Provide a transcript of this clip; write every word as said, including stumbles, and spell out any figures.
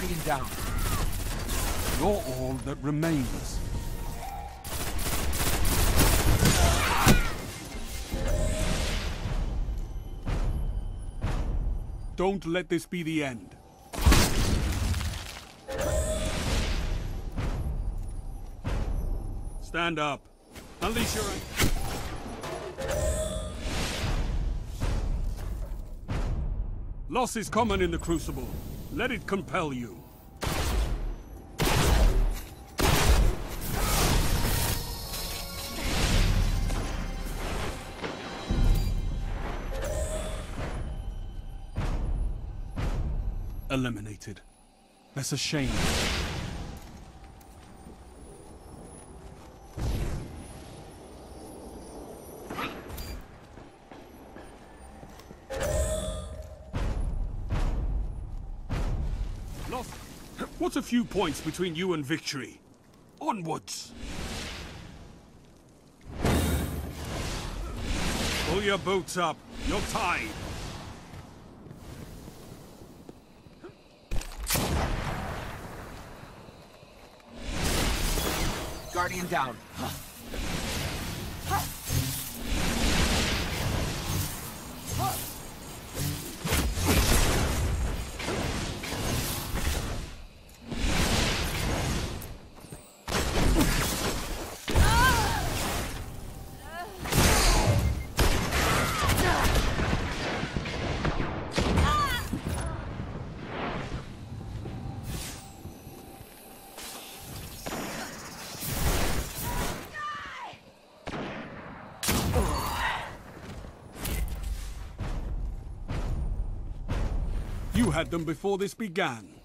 Guardian down. You're all that remains. Don't let this be the end. Stand up. Unleash your... Loss is common in the Crucible. Let it compel you. Eliminated. That's a shame. Lost. What's a few points between you and victory? Onwards! Pull your boats up. You're tied. Guardian down. You had them before this began.